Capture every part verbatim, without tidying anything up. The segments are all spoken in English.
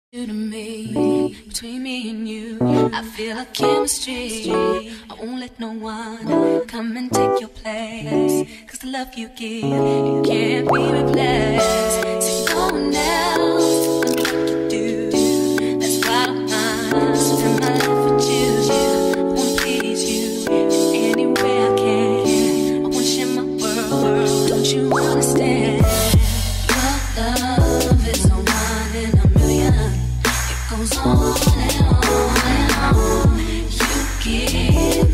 To me, between me and you, I feel a chemistry. I won't let no one come and take your place, 'cause the love you give, it can't be replaced. See, no one else can do like you do. That's why I don't spend my life with you. I wanna please you in any way I can. I wanna share my world, don't you understand? Your love is a one in a million. Goes on and on and on. You give,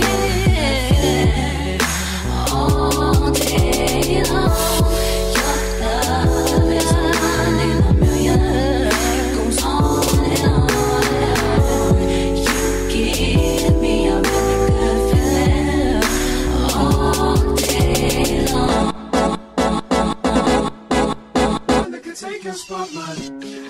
give all day long. Your love is one in a million. It goes on and on and on. You give me a really good feeling all day long. I can take your spotlight.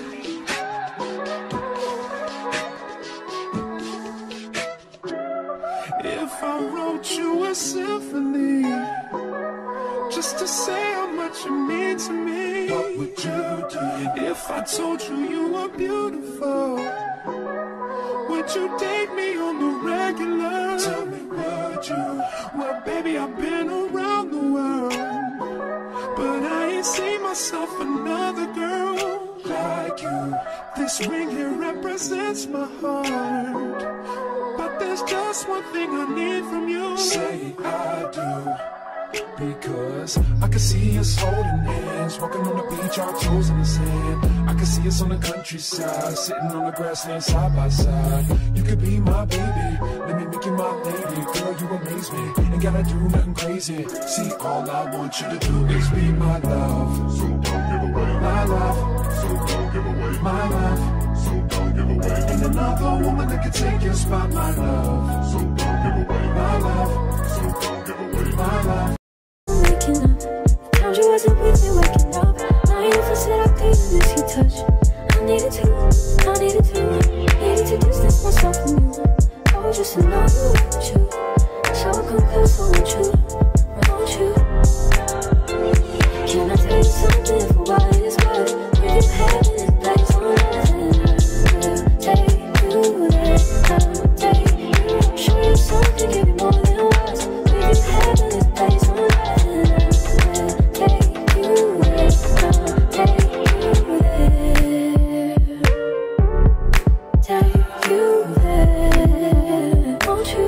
If I wrote you a symphony, just to say how much you mean to me, what would you do? If I told you you were beautiful, would you date me on the regular? Tell me, would you? Well, baby, I've been around the world, but I ain't seen myself another girl like you. This ring here represents my heart, but there's just one thing I need from you. Say I do, because I can see us holding hands, walking on the beach, our toes in the sand. I can see us on the countryside, sitting on the grassland side by side. You could be my baby, let me make you my lady. Girl, you amaze me, ain't gotta do nothing crazy. See, all I want you to do is be my love. So don't give away my love. So don't give away my love. So don't give away. Ain't another woman that can take your spot, my love. So don't give away my love. So don't give away my love. Waking up, found you wasn't with me waking up. Now you feel said I couldn't miss your touch. I needed to, I needed to, needed to distance myself from you. Oh, just to know you want you. So come close, I want you, I want you. Can I tell you something for what it's worth? When you have this place on earth, take you there, I'll take you. Show you something, give you more than words. When you have this place on earth, take you there, I'll take you there. Take you there, won't you?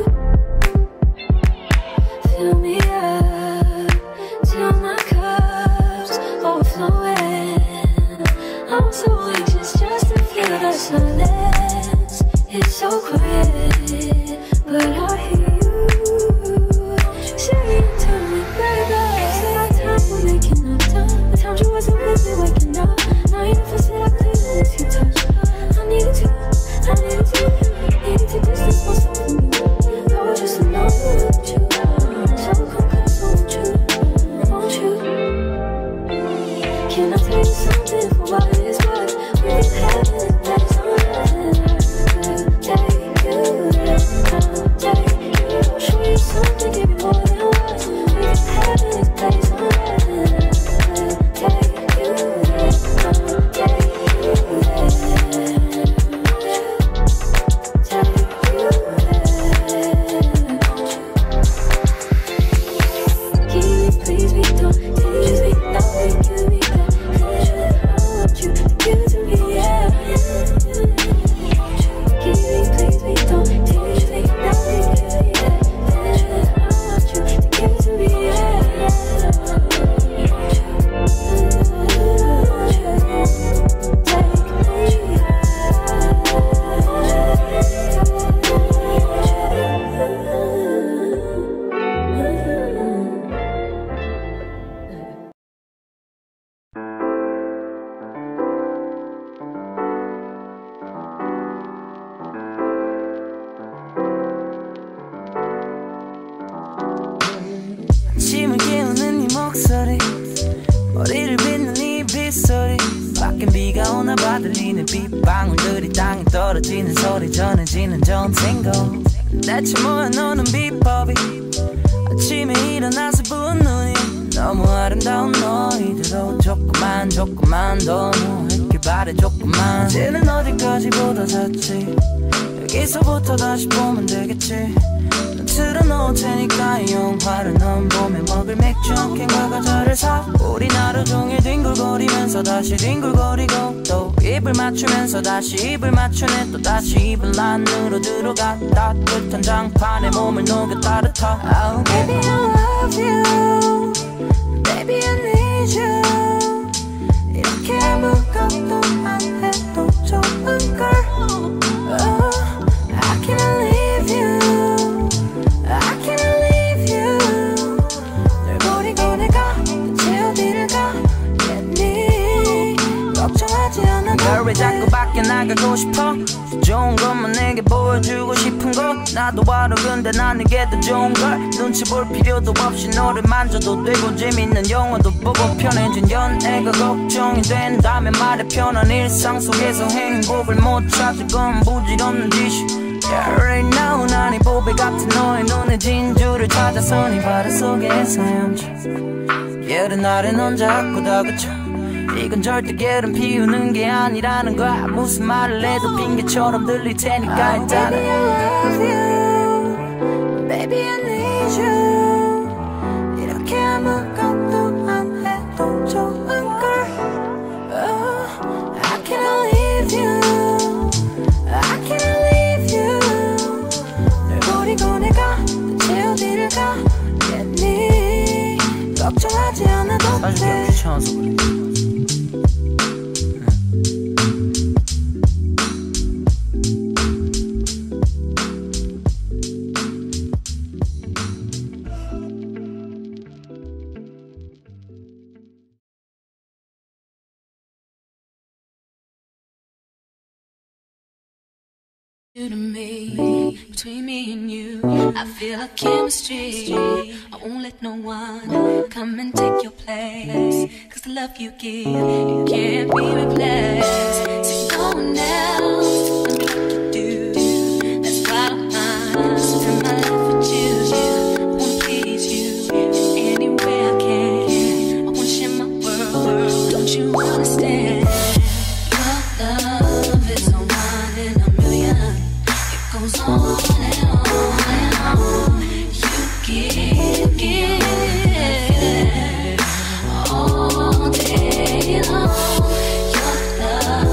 Fill me up till my cup's overflowing. I'm so anxious just to feel the silence. It's so quiet, but I hear you saying to me, baby. Say our time we're making up time. The times you wasn't with me waking up. Now you never said I couldn't miss your touch. I needed to, I needed to, needed to distance myself from you. I was just alone without you. So come close, won't you, won't you? Can I tell you something for what it's worth? We have this place on earth. Take you there, I'll take you. Show you something, give you more than words. We have this place on earth. Take you there, I'll take you there. Take you there, won't you? Give me, please, me, don't tease me, don't make you me back. I want you to give it to me, yeah. Give me, please, me, don't tease me, don't make you me back. I want you to give it to me, yeah. 아침을 깨우는 네 목소리, 머리를 빗는 네 빗소리. 밖엔 비가 오나 봐 들리는 빗방울들이 땅에 떨어지는 소리. 전해지는 좋은 탱고. 대체 뭐야 너는 비법이. 아침에 일어나서 부은 눈이 너무 아름다운 너희들도 조금만 조금만 더 누울게 봐. 잘해줬구만. 이제는 어디까지 보다 잤지. 여기서부터 다시 보면 되겠지. 난 틀어놓을 테니까 이 영화를 넌 보며 먹을 맥주 한 캔과 과자를 사. 우린 하루 종일 뒹굴거리면서 다시 뒹굴거리고 또 입을 맞추면서 다시 입을 맞추네. 또 다시 입을 안으로 들어가 따뜻한 장판에 몸을 녹여 따뜻하. Oh baby I love you, baby I need you. 이렇게 아무것도 안 해도 좋은 걸. Oh, I can't leave you, I can't leave you. 널 버리고 내가 대체 어디를 가겠니. 걱정하지 않아도 돼. 왜 자꾸 밖에 나가고 싶어. 좋은 것만 내게 보여주고 싶은 거. 나도 알아 근데 난 이게 더 좋은 걸. 눈치 볼 필요도 없이 너를 만져도 되고 재밌는 영화도 보고 편해진 연애가 걱정이 된다면 말해. 편한 일상 속에서 행복을 못 찾을 건 부질없는 짓이. Yeah, right now 난 이 보배 같은 너의 눈에 진주를 찾아서 네 바다 속에 헤엄쳐. 예른 날에 넌 자꾸 다그쳐. 이건 절대 게으름 피우는 게 아니라는 거야. 무슨 말을 해도 핑계처럼 들릴 테니까 일단 oh, baby I love you, baby I need you. 이렇게 아무것도 안 해도 좋은 걸. Oh, I can't leave you, I can't leave you. 널 버리고 내가 대체 어디를 가겠니. 걱정하지 않아도 돼. 사실 귀찮아서 그래. To me, between me and you, I feel a chemistry. I won't let no one come and take your place. Cause the love you give, it can't be replaced. So no one else can do what you do. That's why I'm spend my life with you. I wanna please you in any way I can. I wanna share my world, don't you understand? Your love is a one in a million. Goes on and on and on. You give, give all day long. Your love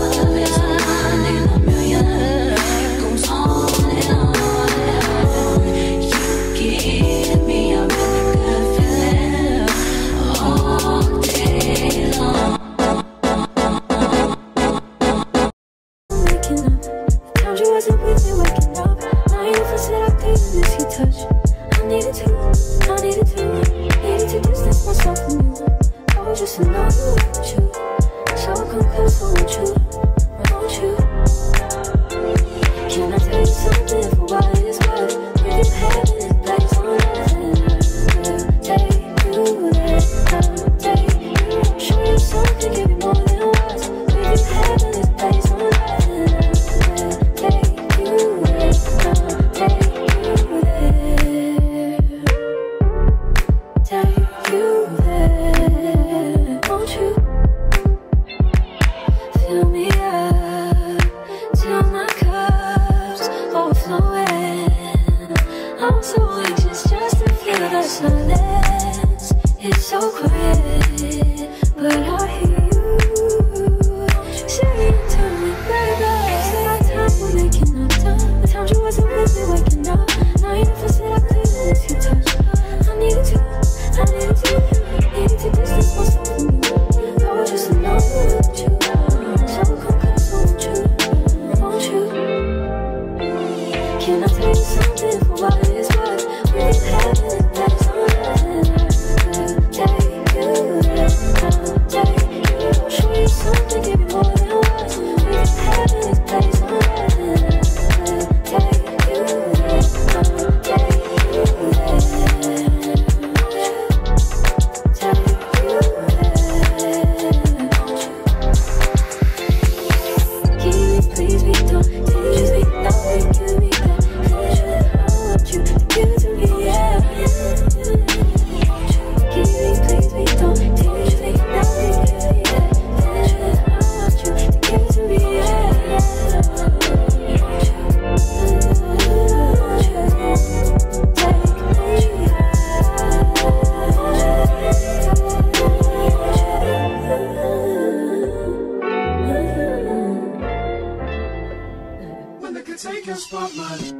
your spotlight.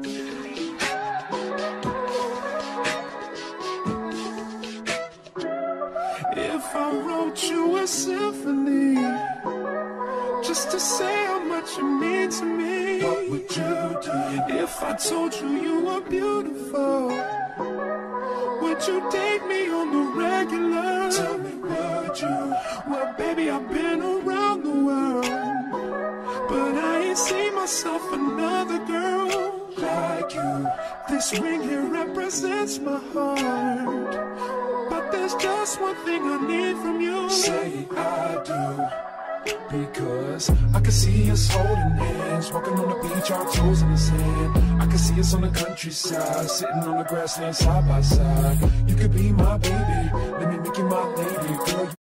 If I wrote you a symphony, just to say how much you mean to me, what would you do? If I told you you were beautiful, would you date me on the regular? Tell me, would you? Well, baby, I've been around the world, but I ain't seen myself another girl like you. This ring here represents my heart, but there's just one thing I need from you. Say I do, because I can see us holding hands, walking on the beach, our toes in the sand. I can see us on the countryside, sitting on the grassland side by side. You could be my baby, let me make you my lady, girl.